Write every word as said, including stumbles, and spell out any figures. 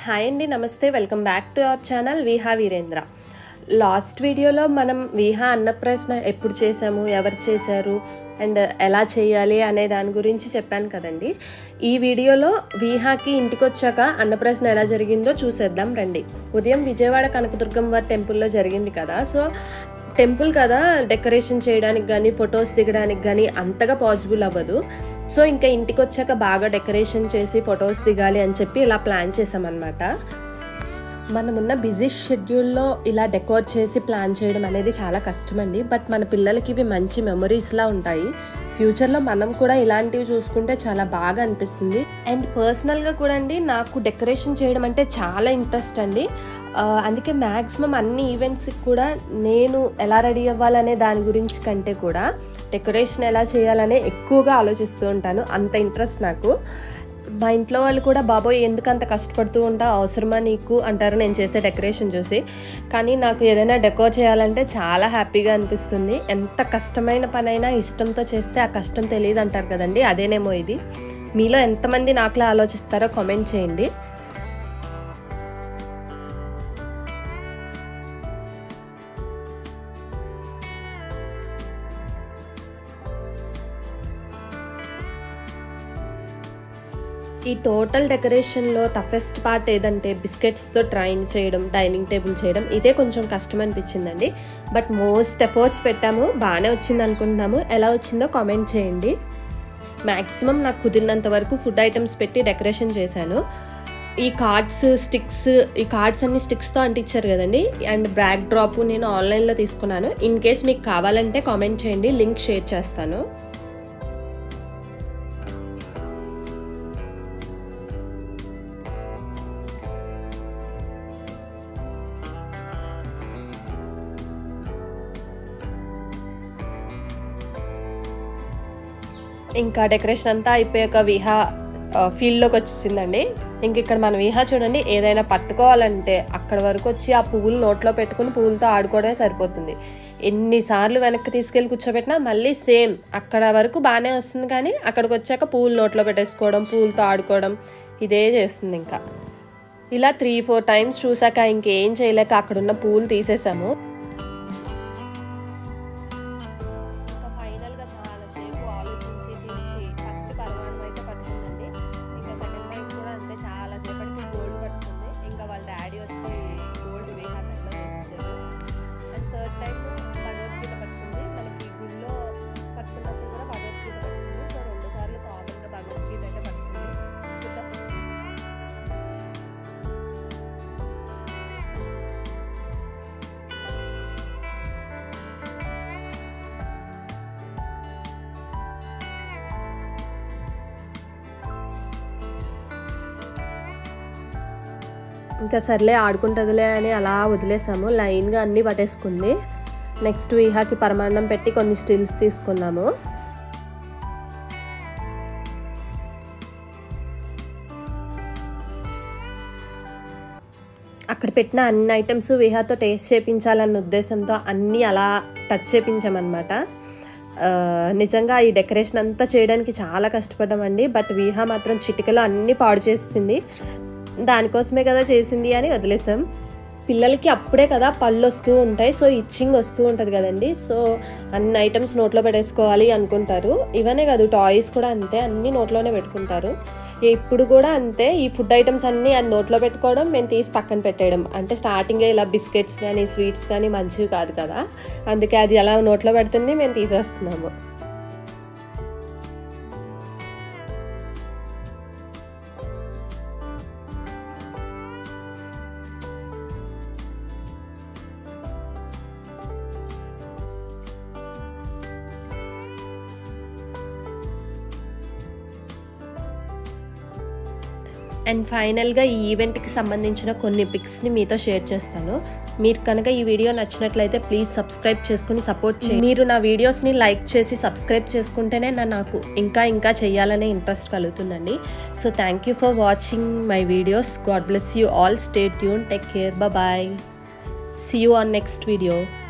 Hi అండి, నమస్తే. Welcome back to our channel Viha Veerendra. Last వీడియోలో మనం విహా అన్నప్రాసన ఎప్పుడు చేసాము, ఎవరు చేశారు అండ్ ఎలా చేయాలి అనే దాని గురించి చెప్పాను కదండి. ఈ వీడియోలో విహాకి ఇంటికి వచ్చాక అన్నప్రాసన ఎలా జరిగిందో చూసేద్దాం రండి. ఉదయం విజయవాడ కనకదుర్గమ్మ వారి టెంపుల్లో జరిగింది కదా. సో టెంపుల్ కదా, డెకరేషన్ చేయడానికి కానీ ఫొటోస్ దిగడానికి కానీ అంతగా పాసిబుల్ అవ్వదు. సో ఇంకా ఇంటికి వచ్చాక బాగా డెకరేషన్ చేసి ఫొటోస్ దిగాలి అని చెప్పి ఇలా ప్లాన్ చేసామన్నమాట. మనమున్న బిజీ షెడ్యూల్లో ఇలా డెకోర్ చేసి ప్లాన్ చేయడం అనేది చాలా కష్టమండి. బట్ మన పిల్లలకి ఇవి మంచి మెమరీస్లా ఉంటాయి. ఫ్యూచర్లో మనం కూడా ఇలాంటివి చూసుకుంటే చాలా బాగా అనిపిస్తుంది. అండ్ పర్సనల్గా కూడా అండి నాకు డెకరేషన్ చేయడం అంటే చాలా ఇంట్రెస్ట్ అండి. అందుకే మ్యాక్సిమం అన్ని ఈవెంట్స్కి కూడా నేను ఎలా రెడీ అవ్వాలనే దాని గురించి కంటే కూడా డెకరేషన్ ఎలా చేయాలనే ఎక్కువగా ఆలోచిస్తూ ఉంటాను. అంత ఇంట్రెస్ట్ నాకు. మా ఇంట్లో వాళ్ళు కూడా బాబోయ్ ఎందుకు అంత కష్టపడుతూ ఉంటా, అవసరమా నీకు అంటారు నేను చేసే డెకరేషన్ చూసి. కానీ నాకు ఏదైనా డెకోర్ చేయాలంటే చాలా హ్యాపీగా అనిపిస్తుంది. ఎంత కష్టమైన పనైనా ఇష్టంతో చేస్తే ఆ కష్టం తెలియదు అంటారు కదండి, అదేనేమో ఇది. మీలో ఎంతమంది నాకులా ఆలోచిస్తారో కామెంట్ చేయండి. ఈ టోటల్ డెకరేషన్లో టఫెస్ట్ పార్ట్ ఏదంటే బిస్కెట్స్తో ట్రైన్ చేయడం, డైనింగ్ టేబుల్ చేయడం. ఇదే కొంచెం కష్టం అనిపించిందండి. బట్ మోస్ట్ ఎఫర్ట్స్ పెట్టాము, బాగానే వచ్చింది అనుకుంటున్నాము. ఎలా వచ్చిందో కామెంట్ చేయండి. మ్యాక్సిమం నాకు కుదిరినంత వరకు ఫుడ్ ఐటమ్స్ పెట్టి డెకరేషన్ చేశాను. ఈ కార్డ్స్, స్టిక్స్, ఈ కార్డ్స్ అన్ని స్టిక్స్తో అంటించారు కదండి. అండ్ బ్యాక్ డ్రాప్ నేను ఆన్లైన్లో తీసుకున్నాను. ఇన్ కేస్ మీకు కావాలంటే కామెంట్ చేయండి, లింక్ షేర్ చేస్తాను. ఇంకా డెకరేషన్ అంతా అయిపోయాక విహా ఫీల్డ్లోకి వచ్చేసిందండి. ఇంక ఇక్కడ మన విహా చూడండి, ఏదైనా పట్టుకోవాలంటే అక్కడ వరకు వచ్చి ఆ పువ్వులు నోట్లో పెట్టుకుని పువ్వులతో ఆడుకోవడమే సరిపోతుంది. ఎన్నిసార్లు వెనక్కి తీసుకెళ్ళి కూర్చోబెట్టినా మళ్ళీ సేమ్ అక్కడ వరకు బాగానే వస్తుంది. కానీ అక్కడికి వచ్చాక పువ్వులు నోట్లో పెట్టేసుకోవడం, పువ్వులతో ఆడుకోవడం ఇదే చేస్తుంది. ఇంకా ఇలా త్రీ ఫోర్ టైమ్స్ చూసాక ఇంకేం చేయలేక అక్కడున్న పువ్వులు తీసేసాము. ఇంకా సర్లే ఆడుకుంటుందిలే అని అలా వదిలేసాము. లైన్గా అన్నీ పట్టేసుకుంది. నెక్స్ట్ విహాకి పరమాన్నం పెట్టి కొన్ని స్టిల్స్ తీసుకున్నాము. అక్కడ పెట్టిన అన్ని ఐటమ్స్ విహాతో టేస్ట్ చేయించాలన్న ఉద్దేశంతో అన్నీ అలా టచ్ చేయించామన్నమాట. నిజంగా ఈ డెకరేషన్ అంతా చేయడానికి చాలా కష్టపడ్డామండి. బట్ విహా మాత్రం చిటికలో అన్నీ పాడు చేసింది. దానికోసమే కదా చేసింది అని వదిలేసాం. పిల్లలకి అప్పుడే కదా పళ్ళు వస్తూ ఉంటాయి, సో ఇచ్చింగ్ వస్తూ ఉంటుంది కదండి. సో అన్ని ఐటమ్స్ నోట్లో పెట్టేసుకోవాలి అనుకుంటారు. ఇవనే కాదు, టాయ్స్ కూడా అంతే, అన్నీ నోట్లోనే పెట్టుకుంటారు. ఇప్పుడు కూడా అంతే, ఈ ఫుడ్ ఐటమ్స్ అన్నీ అది నోట్లో పెట్టుకోవడం, మేము తీసి పక్కన పెట్టేయడం. అంటే స్టార్టింగే ఇలా బిస్కెట్స్ కానీ స్వీట్స్ కానీ మంచివి కాదు కదా, అందుకే అది అలా నోట్లో పెడుతుంది, మేము తీసేస్తున్నాము. అండ్ ఫైనల్గా ఈ ఈవెంట్కి సంబంధించిన కొన్ని పిక్స్ని మీతో షేర్ చేస్తాను. మీరు కనుక ఈ వీడియో నచ్చినట్లయితే ప్లీజ్ సబ్స్క్రైబ్ చేసుకుని సపోర్ట్ చేయండి. మీరు నా వీడియోస్ని లైక్ చేసి సబ్స్క్రైబ్ చేసుకుంటేనే నా నాకు ఇంకా ఇంకా చేయాలనే ఇంట్రెస్ట్ కలుగుతుందండి. So thank you for watching my videos. God bless you all. Stay tune. Take care. Bye. See you on next video.